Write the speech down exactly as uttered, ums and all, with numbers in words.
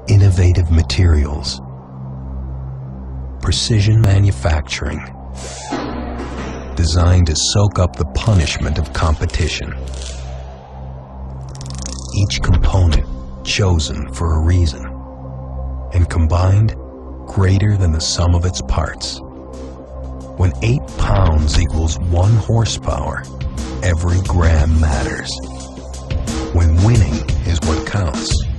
innovative materials, precision manufacturing, designed to soak up the punishment of competition. Each component chosen for a reason, and combined greater than the sum of its parts. When eight pounds equals one horsepower, every gram matters. When winning is what counts,